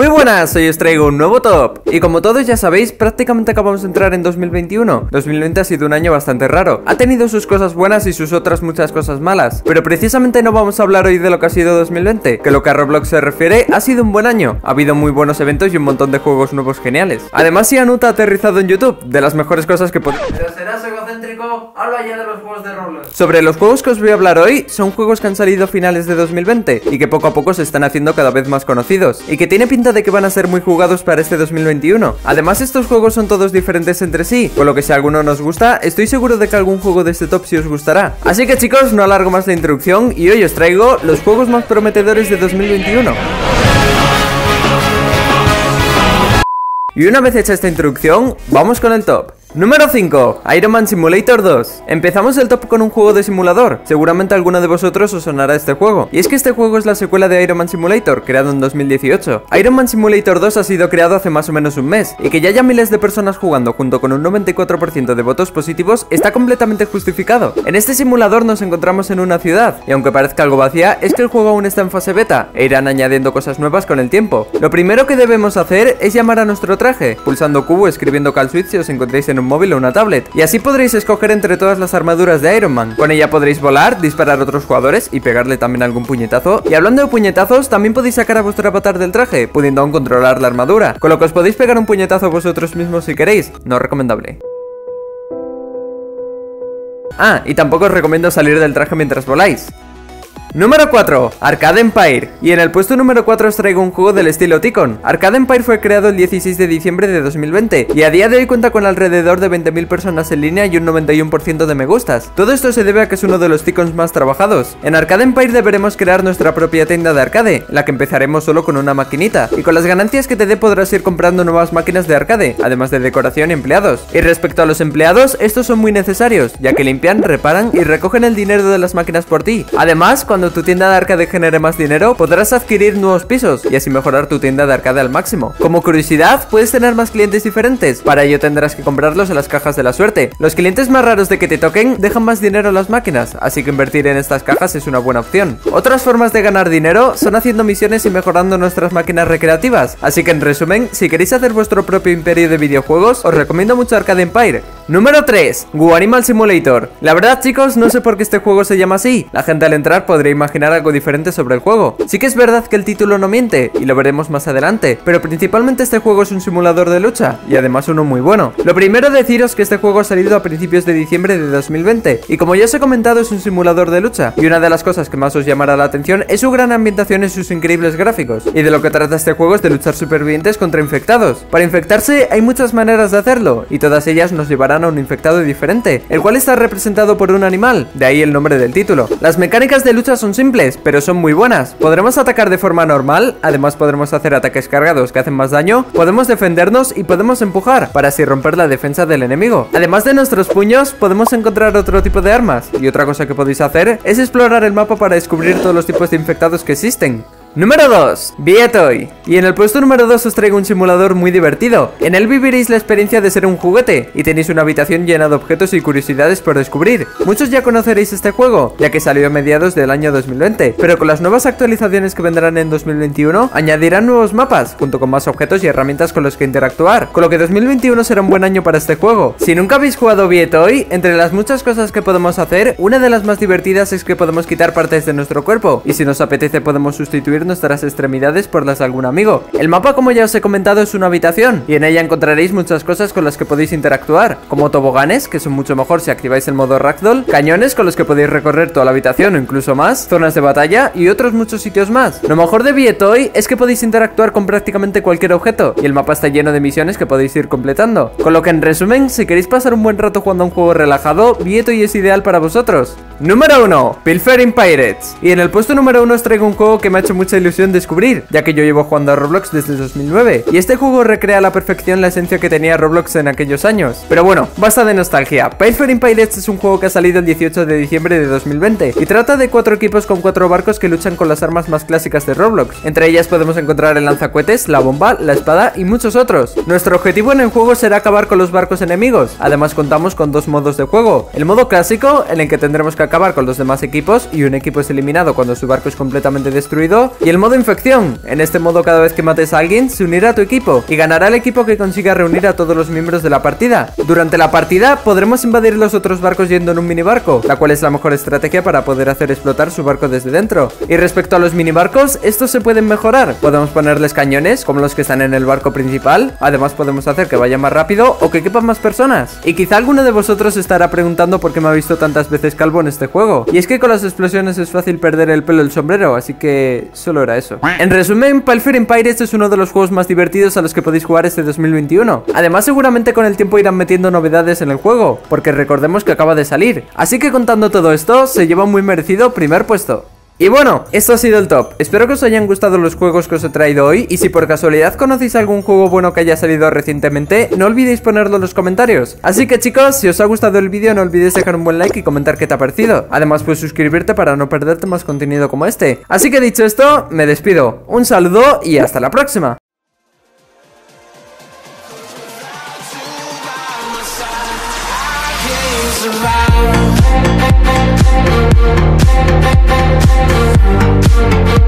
Muy buenas, hoy os traigo un nuevo top. Y como todos ya sabéis, prácticamente acabamos de entrar en 2021. 2020 ha sido un año bastante raro. Ha tenido sus cosas buenas y sus otras muchas cosas malas. Pero precisamente no vamos a hablar hoy de lo que ha sido 2020, que lo que a Roblox se refiere ha sido un buen año. Ha habido muy buenos eventos y un montón de juegos nuevos geniales. Además, Cianut ha aterrizado en YouTube, de las mejores cosas que podemos. Pero serás egocéntrico, habla ya de los juegos de Roblox. Sobre los juegos que os voy a hablar hoy, son juegos que han salido a finales de 2020 y que poco a poco se están haciendo cada vez más conocidos y que tiene pinta de que van a ser muy jugados para este 2021. Además, estos juegos son todos diferentes entre sí, con lo que si alguno nos gusta, estoy seguro de que algún juego de este top sí os gustará. Así que chicos, no alargo más la introducción y hoy os traigo los juegos más prometedores de 2021. Y una vez hecha esta introducción, vamos con el top. Número 5, Iron Man Simulator 2. Empezamos el top con un juego de simulador. Seguramente a alguno de vosotros os sonará este juego. Y es que este juego es la secuela de Iron Man Simulator, creado en 2018. Iron Man Simulator 2 ha sido creado hace más o menos un mes, y que ya haya miles de personas jugando junto con un 94% de votos positivos está completamente justificado. En este simulador nos encontramos en una ciudad, y aunque parezca algo vacía, es que el juego aún está en fase beta, e irán añadiendo cosas nuevas con el tiempo. Lo primero que debemos hacer es llamar a nuestro traje, pulsando Q o escribiendo Call Switch si os encontráis en un móvil o una tablet, y así podréis escoger entre todas las armaduras de Iron Man. Con ella podréis volar, disparar a otros jugadores y pegarle también algún puñetazo. Y hablando de puñetazos, también podéis sacar a vuestro avatar del traje, pudiendo aún controlar la armadura, con lo que os podéis pegar un puñetazo vosotros mismos si queréis. No recomendable. Ah, y tampoco os recomiendo salir del traje mientras voláis. Número 4, Arcade Empire. Y en el puesto número 4 os traigo un juego del estilo Ticon. Arcade Empire fue creado el 16 de diciembre de 2020 y a día de hoy cuenta con alrededor de 20.000 personas en línea y un 91% de me gustas. Todo esto se debe a que es uno de los Ticons más trabajados. En Arcade Empire deberemos crear nuestra propia tienda de arcade, en la que empezaremos solo con una maquinita, y con las ganancias que te dé podrás ir comprando nuevas máquinas de arcade, además de decoración y empleados. Y respecto a los empleados, estos son muy necesarios, ya que limpian, reparan y recogen el dinero de las máquinas por ti. Además, cuando tu tienda de arcade genere más dinero, podrás adquirir nuevos pisos y así mejorar tu tienda de arcade al máximo. Como curiosidad, puedes tener más clientes diferentes. Para ello tendrás que comprarlos en las cajas de la suerte. Los clientes más raros de que te toquen dejan más dinero en las máquinas, así que invertir en estas cajas es una buena opción. Otras formas de ganar dinero son haciendo misiones y mejorando nuestras máquinas recreativas. Así que en resumen, si queréis hacer vuestro propio imperio de videojuegos, os recomiendo mucho Arcade Empire. Número 3, Goo Animal Simulator. La verdad, chicos, no sé por qué este juego se llama así. La gente al entrar podría imaginar algo diferente sobre el juego. Sí que es verdad que el título no miente, y lo veremos más adelante, pero principalmente este juego es un simulador de lucha, y además uno muy bueno. Lo primero deciros que este juego ha salido a principios de diciembre de 2020, y como ya os he comentado es un simulador de lucha, y una de las cosas que más os llamará la atención es su gran ambientación y sus increíbles gráficos. Y de lo que trata este juego es de luchar supervivientes contra infectados. Para infectarse hay muchas maneras de hacerlo, y todas ellas nos llevarán a un infectado diferente, el cual está representado por un animal, de ahí el nombre del título. Las mecánicas de lucha son simples, pero son muy buenas. Podremos atacar de forma normal, además podremos hacer ataques cargados que hacen más daño, podemos defendernos y podemos empujar, para así romper la defensa del enemigo. Además de nuestros puños, podemos encontrar otro tipo de armas, y otra cosa que podéis hacer es explorar el mapa para descubrir todos los tipos de infectados que existen. Número 2, Vietoy. Y en el puesto número 2 os traigo un simulador muy divertido. En él viviréis la experiencia de ser un juguete y tenéis una habitación llena de objetos y curiosidades por descubrir. Muchos ya conoceréis este juego, ya que salió a mediados del año 2020, pero con las nuevas actualizaciones que vendrán en 2021 añadirán nuevos mapas, junto con más objetos y herramientas con los que interactuar, con lo que 2021 será un buen año para este juego. Si nunca habéis jugado Vietoy, entre las muchas cosas que podemos hacer, una de las más divertidas es que podemos quitar partes de nuestro cuerpo, y si nos apetece podemos sustituir nuestras extremidades por las de algún amigo. El mapa, como ya os he comentado, es una habitación, y en ella encontraréis muchas cosas con las que podéis interactuar, como toboganes, que son mucho mejor si activáis el modo Ragdoll, cañones con los que podéis recorrer toda la habitación o incluso más, zonas de batalla y otros muchos sitios más. Lo mejor de Vietoy es que podéis interactuar con prácticamente cualquier objeto, y el mapa está lleno de misiones que podéis ir completando. Con lo que en resumen, si queréis pasar un buen rato jugando a un juego relajado, Vietoy es ideal para vosotros. Número 1, Pilfering Pirates. Y en el puesto número 1 os traigo un juego que me ha hecho mucha ilusión descubrir, ya que yo llevo jugando a Roblox desde 2009, y este juego recrea a la perfección la esencia que tenía Roblox en aquellos años. Pero bueno, basta de nostalgia. Pilfering Pirates es un juego que ha salido el 18 de diciembre de 2020, y trata de 4 equipos con 4 barcos que luchan con las armas más clásicas de Roblox. Entre ellas podemos encontrar el lanzacohetes, la bomba, la espada y muchos otros. Nuestro objetivo en el juego será acabar con los barcos enemigos. Además contamos con 2 modos de juego: el modo clásico, en el que tendremos que acabar con los demás equipos y un equipo es eliminado cuando su barco es completamente destruido, Y el modo infección. En este modo, cada vez que mates a alguien, se unirá a tu equipo y ganará el equipo que consiga reunir a todos los miembros de la partida. Durante la partida podremos invadir los otros barcos yendo en un minibarco, la cual es la mejor estrategia para poder hacer explotar su barco desde dentro. Y respecto a los minibarcos, estos se pueden mejorar. Podemos ponerles cañones, como los que están en el barco principal. Además podemos hacer que vaya más rápido o que quepan más personas. Y quizá alguno de vosotros estará preguntando por qué me ha visto tantas veces calvo en este juego. Y es que con las explosiones es fácil perder el pelo del sombrero, así que solo era eso. En resumen, Palfiren Pirates es uno de los juegos más divertidos a los que podéis jugar este 2021. Además, seguramente con el tiempo irán metiendo novedades en el juego, porque recordemos que acaba de salir. Así que contando todo esto, se lleva un muy merecido primer puesto. Y bueno, esto ha sido el top. Espero que os hayan gustado los juegos que os he traído hoy. Y si por casualidad conocéis algún juego bueno que haya salido recientemente, no olvidéis ponerlo en los comentarios. Así que chicos, si os ha gustado el vídeo, no olvidéis dejar un buen like y comentar qué te ha parecido. Además puedes suscribirte para no perderte más contenido como este. Así que dicho esto, me despido. Un saludo y hasta la próxima. Survive.